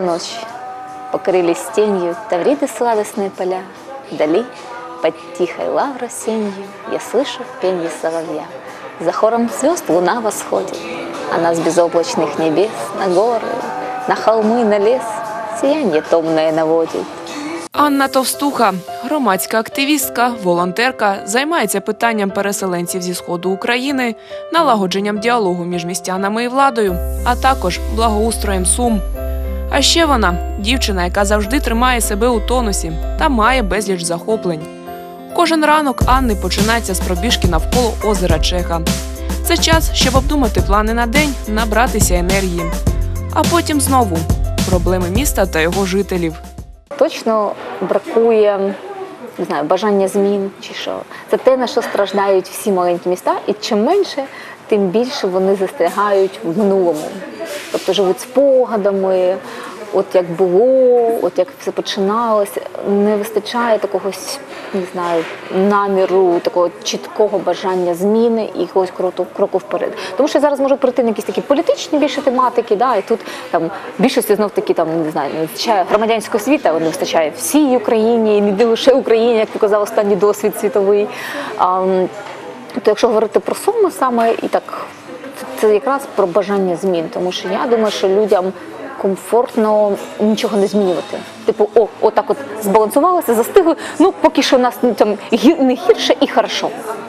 ночь. Покрылись тенью Тавриды сладостные поля. Вдали, под тихой лаврой сенью, я слышу пенье соловья. За хором звезд луна восходит, она с безоблачных небес на горы, на холмы, на лес сияние томное наводит. Анна Товстуха – громадська активістка, волонтерка, займається питанням переселенців зі Сходу України, налагодженням діалогу між містянами і владою, а також благоустроєм Сум. А ще вона – дівчина, яка завжди тримає себе у тонусі та має безліч захоплень. Кожен ранок Анни починається з пробіжки навколо озера Чеха. Це час, щоб обдумати плани на день, набратися енергії. А потім знову – проблеми міста та його жителів. Точно бракує, не знаю, бажання змін чи що. Це те, на що страждають всі маленькі міста, і чим менше, тим більше вони застрягають в минулому. Тобто живуть спогадами, от як було, от як все починалося. Не вистачає такого, не знаю, наміру, такого чіткого бажання зміни і якогось кроку вперед. Тому що зараз можуть прийти на якісь такі політичні більше тематики, да, і тут там більшості знов таки там, не знаю, не вистачає громадянського світу, не вистачає всій Україні, і не лише Україні, як показав останній досвід світовий. То якщо говорити про Суми саме, і так, це якраз про бажання змін, тому що я думаю, що людям комфортно нічого не змінювати. Типу, отак от збалансувалося, застигли, ну поки що у нас там не гірше і хорошо.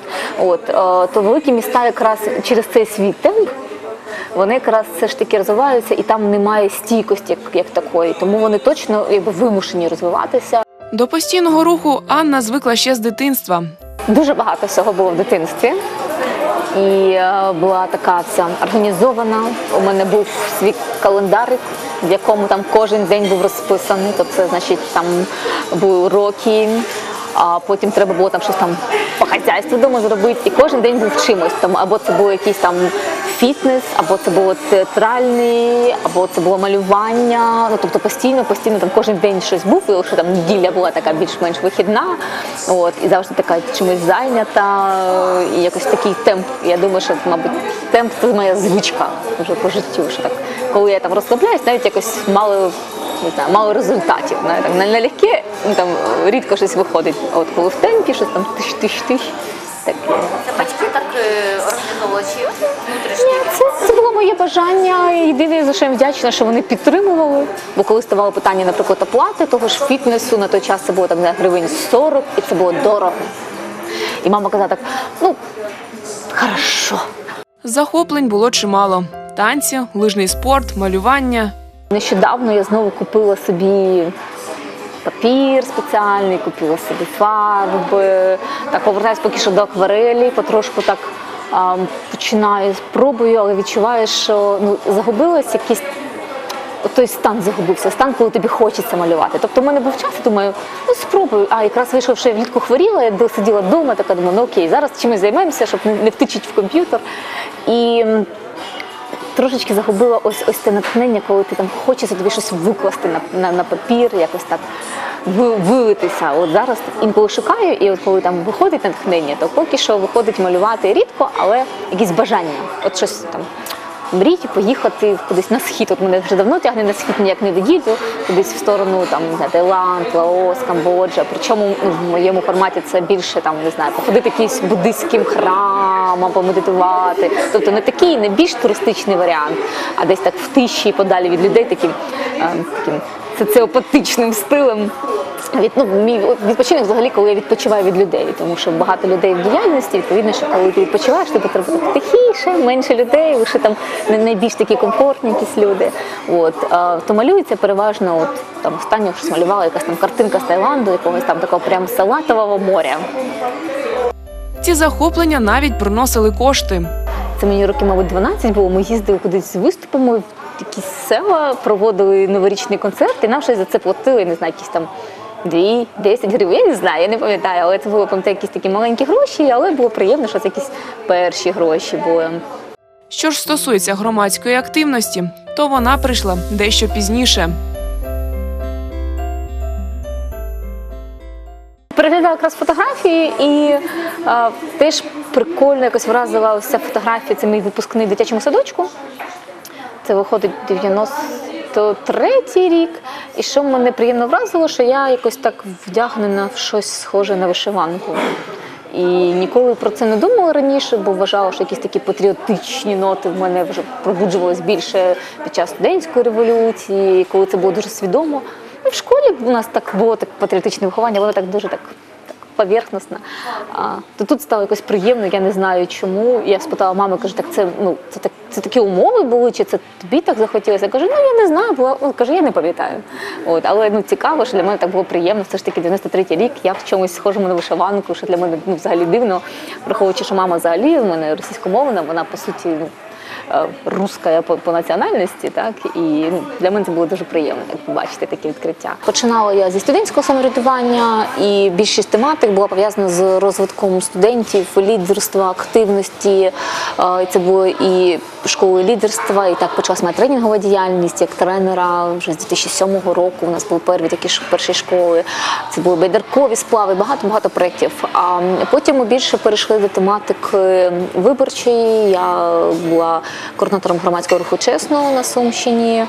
То великі міста якраз через цей свій темп, вони якраз все ж таки розвиваються, і там немає стійкості як такої, тому вони точно вимушені розвиватися. До постійного руху Анна звикла ще з дитинства. Дуже багато всього було в дитинстві. І була така вся організована. У мене був свій календарик, в якому там кожен день був розписаний. Тобто це, значить, там були уроки, а потім треба було там щось там по хазяйству вдома зробити. І кожен день був чимось. Там, або це було якийсь там фітнес, або це було театральний, або це було малювання. Ну, тобто постійно там кожен день щось був, і що там неділя була така більш-менш вихідна. І завжди така чимось зайнята, і якось такий темп. Я думаю, що, мабуть, темп – це моя звичка вже по життю. Що так, коли я там розслабляюсь, навіть якось мало результатів. Так, налегке, там рідко щось виходить. А от коли в темпі щось там тиш-тиш-тиш. Це батьки так організовували чи внутрішні? Це було моє бажання. Єдине, за що я вдячна, що вони підтримували. Бо коли ставало питання, наприклад, оплати того ж фітнесу, на той час це було там гривень 40, і це було дорого. І мама казала так, ну, хорошо. Захоплень було чимало. Танці, лижний спорт, малювання. Нещодавно я знову купила собі папір спеціальний, купила собі фарби. Так, повертаюсь поки що до акварелі, потрошку так починаю, спробую, але відчуваю, що загубилось якийсь, той стан загубився, стан, коли тобі хочеться малювати. Тобто в мене був час, і думаю, спробую. А якраз вийшов, що я влітку хворіла, я сиділа вдома, така думаю, окей, зараз чимось займаємося, щоб не втичити в комп'ютер. І трошечки загубила ось те натхнення, коли ти там хочеться тобі щось викласти на папір, якось так вилитися. От зараз інколи шукаю, і от коли там виходить натхнення, то поки що виходить малювати рідко, але якісь бажання. От щось там мріти, поїхати кудись на схід. От мене вже давно тягне на схід, ніяк не доїду, кудись в сторону там, Таїланд, Лаос, Камбоджа. Причому в моєму форматі це більше там, не знаю, походити якийсь буддистським храмом, помедитувати. Тобто не такий, не більш туристичний варіант, а десь так в тиші, подалі від людей, таким соціопатичним стилем. Мій відпочинок взагалі, коли я відпочиваю від людей, тому що багато людей в діяльності, відповідно, що коли ти відпочиваєш, тобі треба тихіше, менше людей, лише там найбільш такі комфортні якісь люди. То малюється переважно, останнє щось малювала, якась там картинка з Таїланду, якогось там такого прям салатового моря. Ці захоплення навіть приносили кошти. Це мені років, мабуть, 12 було, ми їздили кудись з виступами, в якісь села, проводили новорічний концерт, і нам щось за це платили, не знаю, якісь там 2-10 гривень, я не знаю, я не пам'ятаю, але це були якісь такі маленькі гроші, але було приємно, що це якісь перші гроші були. Що ж стосується громадської активності, то вона прийшла дещо пізніше. Переглядала якраз фотографії і теж прикольно якось вразила ось ця фотографія, це мій випускний в дитячому садочку. Це виходить то 3-й рік. І що мене приємно вразило, що я якось так вдягнена в щось схоже на вишиванку. І ніколи про це не думала раніше, бо вважала, що якісь такі патріотичні ноти в мене вже пробуджувались більше під час студентської революції, коли це було дуже свідомо. В школі у нас так було патріотичне виховання, воно так дуже так поверхностно. То тут стало якось приємно, я не знаю чому. Я спитала мами, кажу, так це такі умови були, чи це тобі так захотілося? Я кажу, я не знаю, кажу, я не пам'ятаю. Але цікаво, що для мене так було приємно. Все ж таки 93-й рік, я в чомусь схожому на вишиванку, що для мене взагалі дивно, враховуючи, що мама взагалі в мене російськомовна, вона по суті руська по національності, так, і для мене це було дуже приємно, як побачити такі відкриття. Починала я зі студентського самоврядування, і більшість тематик була пов'язана з розвитком студентів, лідерства, активності. Це було і школи лідерства, і так почалась моя тренінгова діяльність як тренера вже з 2007 року. У нас були перші школи, це були байдаркові сплави, багато проєктів. А потім ми більше перейшли до тематик виборчої. Я була координатором громадського руху «Чесно» на Сумщині.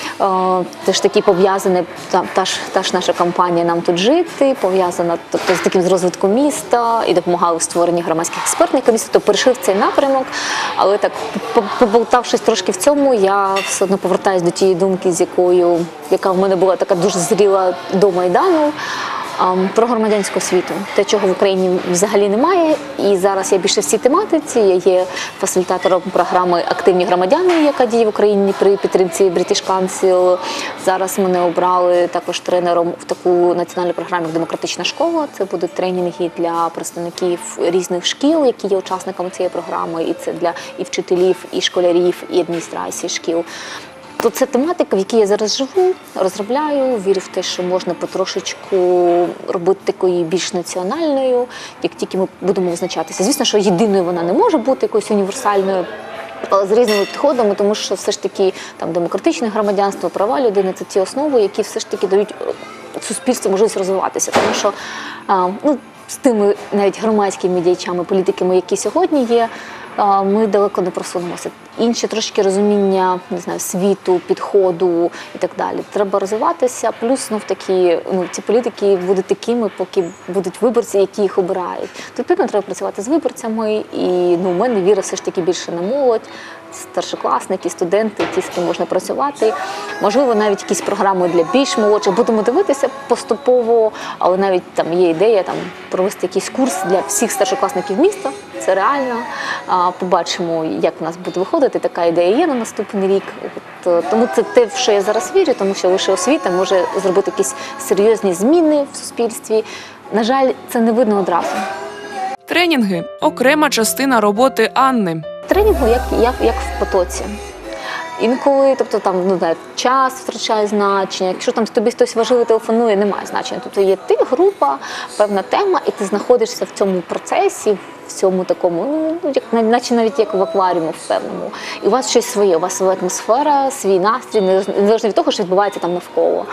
Теж такі пов'язані, та ж наша кампанія «Нам тут жити», пов'язана з таким розвитком міста і допомагали в створенні громадських експертних комісій, то перейшли в цей напрямок, але так, поболтавшись трошки в цьому, я все одно повертаюся до тієї думки, яка в мене була така дуже зріла до Майдану, про громадянську освіту, те, чого в Україні взагалі немає. І зараз я більше в цій тематиці. Я є фасилітатором програми «Активні громадяни», яка діє в Україні при підтримці British Council. Зараз мене обрали також тренером в таку національну програму, як «Демократична школа». Це будуть тренінги для представників різних шкіл, які є учасниками цієї програми. І це для і вчителів, і школярів, і адміністрації шкіл. То це тематика, в якій я зараз живу, розробляю, вірю в те, що можна потрошечку робити такою більш національною, як тільки ми будемо визначатися. Звісно, що єдиною вона не може бути якоюсь універсальною, але з різними підходами, тому що все ж таки там демократичне громадянство, права людини – це ті основи, які все ж таки дають суспільству можливість розвиватися. Тому що з тими навіть громадськими діячами, політиками, які сьогодні є, ми далеко не просунемося. Інше трошки розуміння, не знаю, світу, підходу і так далі. Треба розвиватися, плюс ці політики будуть такими, поки будуть виборці, які їх обирають. Відповідно, треба працювати з виборцями, і в мене віра все ж таки більше на молодь, старшокласники, студенти, ті, з ким можна працювати. Можливо, навіть якісь програми для більш молодших. Будемо дивитися поступово, але навіть там є ідея провести якийсь курс для всіх старшокласників міста. Це реально. Побачимо, як у нас буде виходити. Така ідея є на наступний рік. Тому це те, в що я зараз вірю, тому що лише освіта може зробити якісь серйозні зміни в суспільстві. На жаль, це не видно одразу. Тренінги – окрема частина роботи Анни. Тренінгу як в потоці. Інколи, час втрачає значення, якщо тобі хтось важливо телефонує, немає значення. Тобто є ти, група, певна тема, і ти знаходишся в цьому процесі, в цьому такому, наче навіть як в акваріумі в певному. І у вас щось своє, у вас своя атмосфера, свій настрій, незалежно від того, що відбувається там навколо.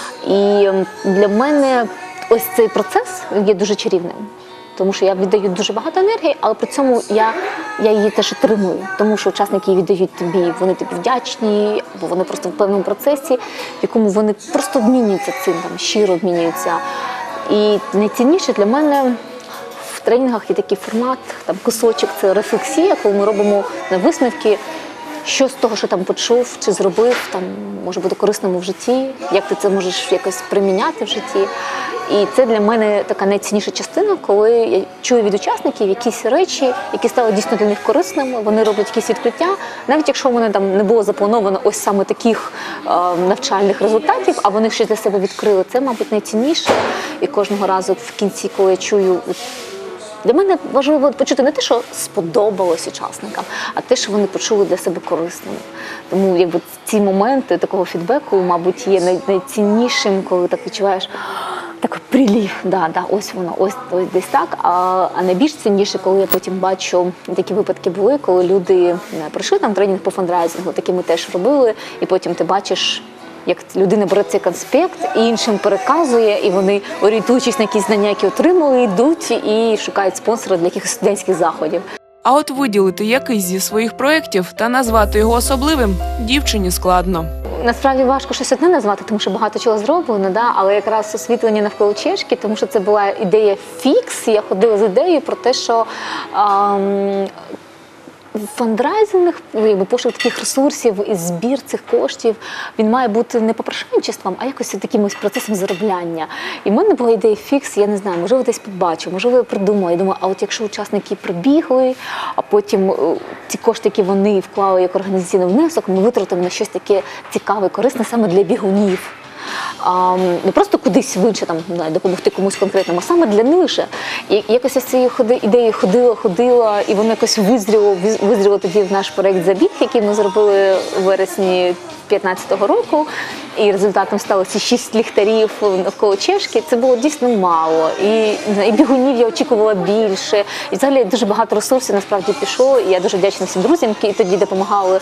І для мене ось цей процес є дуже чарівним. Тому що я віддаю дуже багато енергії, але при цьому я її теж отримую. Тому що учасники її віддають тобі, вони тобі вдячні, або вони просто в певному процесі, в якому вони просто обмінюються цим, щиро обмінюються. І найцінніше для мене в тренінгах є такий формат, кусочок – це рефлексія, коли ми робимо висновки, що з того, що почув чи зробив, може бути корисному в житті, як ти це можеш якось приміняти в житті. І це для мене така найцінніша частина, коли я чую від учасників якісь речі, які стали дійсно для них корисними, вони роблять якісь відкриття, навіть якщо в мене не було заплановано ось саме таких навчальних результатів, а вони щось для себе відкрили. Це, мабуть, найцінніше. І кожного разу в кінці, коли я чую, для мене важливо почути не те, що сподобалось учасникам, а те, що вони почули для себе корисним. Тому ці моменти такого фідбеку, мабуть, є найціннішим, коли так відчуваєш такий прилів, ось воно, ось десь так. А найбільш цінніше, коли я потім бачу, такі випадки були, коли люди пройшли тренінг по фандрайзингу, такі ми теж робили, і потім ти бачиш, як людина бере цей конспект і іншим переказує, і вони, орієнтуючись на якісь знання, які отримали, йдуть і шукають спонсора для якихось студентських заходів. А от виділити якийсь зі своїх проєктів та назвати його особливим дівчині складно. насправді важко щось одне назвати, тому що багато чого зроблено, да? Але якраз освітлення навколо Чешки, тому що це була ідея фікс. Я ходила з ідеєю про те, що фандрайзинг, пошук таких ресурсів і збір цих коштів, він має бути не попрошайничеством, а якось таким процесом заробляння. І в мене була ідея фікс, я не знаю, можливо, десь побачу, можливо, я придумала. Я думаю, а от якщо учасники прибігли, а потім ці кошти, які вони вклали як організаційний внесок, ми витратимо на щось таке цікаве, корисне саме для бігунів. Не просто кудись в інше, там, допомогти комусь конкретному, а саме для них же. І якось я з цією ідеєю ходила, і воно якось визріло тоді в наш проєкт «Забіг», який ми зробили у вересні 2015 року. І результатом стало ці 6 ліхтарів навколо Чешки. Це було дійсно мало. І бігунів я очікувала більше. І взагалі дуже багато ресурсів насправді пішло. І я дуже вдячна всім друзям, які тоді допомагали.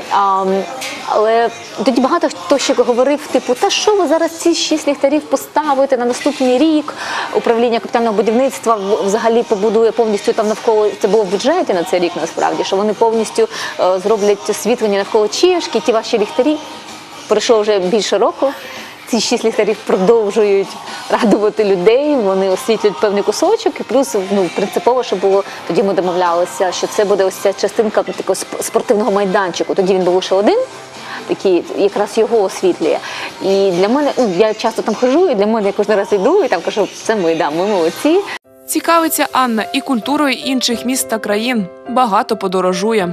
Але тоді багато хто ще говорив, типу, та що ви зараз ці 6 ліхтарів поставите на наступний рік? Управління капітального будівництва взагалі побудує повністю там навколо, це було в бюджеті на цей рік насправді, що вони повністю зроблять освітлення навколо Чешки, ті ваші ліхтарі. Пройшло вже більше року, ці 6 ліхтарів продовжують радувати людей, вони освітлюють певний кусочок, і плюс принципово, що було, тоді ми домовлялися, що це буде ось ця частинка такого спортивного майданчику, тоді він був лише один, який якраз його освітлює. І для мене, я часто там хожу, і для мене я кожен раз йду, і там кажу, це ми, да, ми молодці. Цікавиться Анна і культурою інших міст та країн, багато подорожує.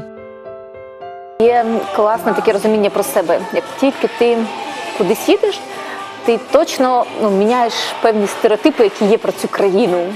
Є класне таке розуміння про себе. Як тільки ти кудись їдеш, ти точно міняєш певні стереотипи, які є про цю країну.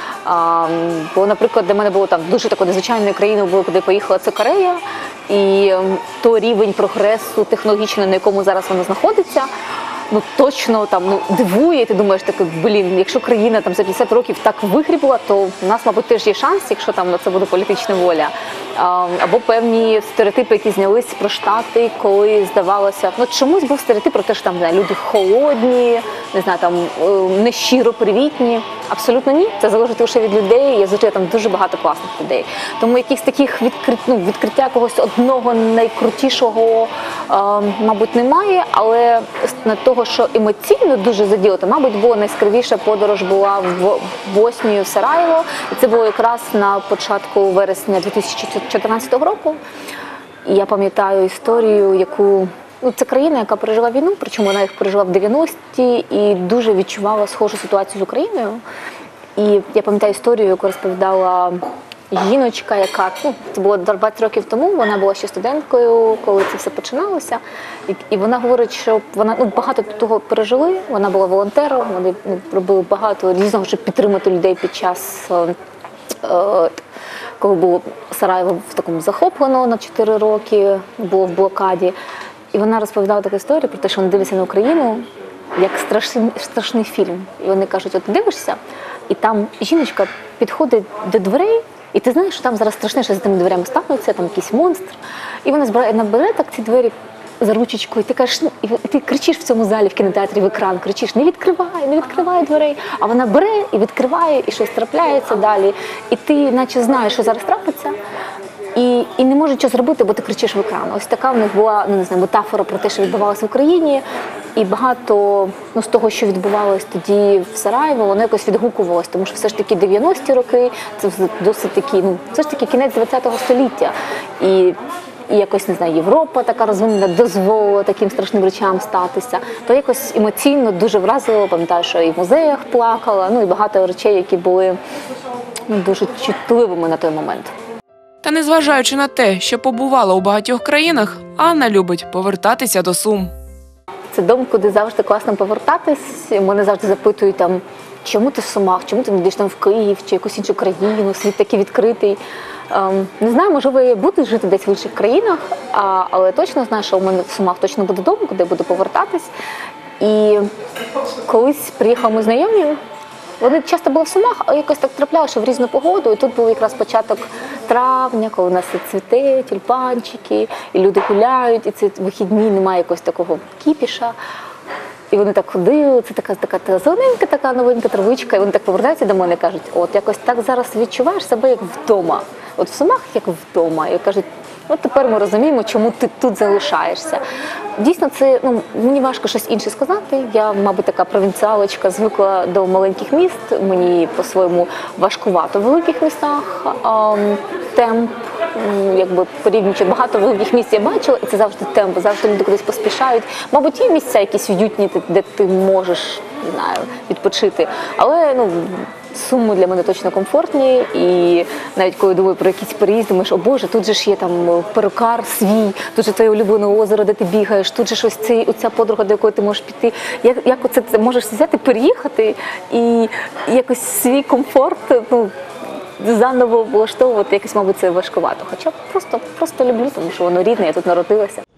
Бо, наприклад, для мене було там дуже такою незвичайною країною, було, куди поїхала, це Корея. І той рівень прогресу технологічного, на якому зараз вона знаходиться, точно там дивує, і ти думаєш, якщо країна там за 50 років так вигрібла, то в нас, мабуть, теж є шанс, якщо там на це буде політична воля. Або певні стереотипи, які знялись про Штати, коли здавалося, чомусь був стереотип про те, що там люди холодні, не знаю, там нещиро привітні. Абсолютно ні. Це залежить лише від людей. Я зустріла там дуже багато класних людей. Тому якихось таких відкриття когось одного найкрутішого, мабуть, немає, але на того, що емоційно дуже заділо, то, мабуть, була найяскравіша подорож була в Боснію, в Сараєво. І це було якраз на початку вересня 2014 року. І я пам'ятаю історію, яку... це країна, яка пережила війну, причому вона їх пережила в 90-ті і дуже відчувала схожу ситуацію з Україною. І я пам'ятаю історію, яку розповідала жіночка, яка, це було 20 років тому, вона була ще студенткою, коли це все починалося. І вона говорить, що вона багато того пережили, вона була волонтером, вони робили багато різного, щоб підтримати людей під час, коли було Сараєво в такому захоплено на 4 роки, було в блокаді. І вона розповідала таку історію про те, що вони дивляться на Україну як страшний фільм. І вони кажуть, от ти дивишся, і там жіночка підходить до дверей, і ти знаєш, що там зараз страшне, що за тими дверями стануться, там якийсь монстр. І вона набере так ці двері за ручечку, і ти кажеш, і ти кричиш в цьому залі, в кінотеатрі, в екран, кричиш, не відкривай дверей. А вона бере і відкриває, і щось трапляється далі. І ти наче знаєш, що зараз трапиться. І не може нічого зробити, бо ти кричиш в екран. Ось така в них була, метафора про те, що відбувалося в Україні. І багато з того, що відбувалося тоді в Сараєво, воно якось відгукувалось, тому що все ж таки 90-ті роки, це досить такі, все ж таки кінець 20-го століття. І якось, не знаю, Європа така розвинена дозволила таким страшним речам статися. То якось емоційно дуже вразило, пам'ятаю, що і в музеях плакала, і багато речей, які були дуже чутливими на той момент. Та незважаючи на те, що побувала у багатьох країнах, Анна любить повертатися до Сум. Це дом, куди завжди класно повертатись. Мене завжди запитують, чому ти в Сумах, чому ти не йдеш в Київ чи якусь іншу країну, світ такий відкритий. Не знаю, можливо, я буду жити десь в інших країнах, але точно знаю, що у мене в Сумах точно буде дом, куди я буду повертатись. І колись приїхали мої знайомі. Вони часто були в Сумах, а якось так трапляло, що в різну погоду. І тут був якраз початок травня, коли у нас цвіте, тюльпанчики, і люди гуляють, і це вихідні, немає якогось такого кіпіша. І вони так ходили, це така зелененька, така новенька травичка, і вони так повертаються до мене і кажуть, от якось так зараз відчуваєш себе як вдома. От в Сумах як вдома. І кажуть, От тепер ми розуміємо, чому ти тут залишаєшся. Дійсно, це мені важко щось інше сказати. Я, мабуть, така провінціалочка, звикла до маленьких міст. Мені по-своєму важкувато в великих містах. Темп, якби порівнюючи, багато великих місць я бачила, і це завжди темп, завжди люди кудись поспішають. Мабуть, є місця якісь уютні, де ти можеш, не знаю, відпочити. Але Суми для мене точно комфортні, і навіть коли думаю про якісь переїзди, думаєш, о Боже, тут же ж є там перукар свій, тут же твоє улюблене озеро, де ти бігаєш, тут же ж оця подруга, до якої ти можеш піти. Як оце ти можеш взяти, переїхати і якось свій комфорт, заново влаштовувати, якось, мабуть, це важкувато. Хоча просто люблю, тому що воно рідне, я тут народилася.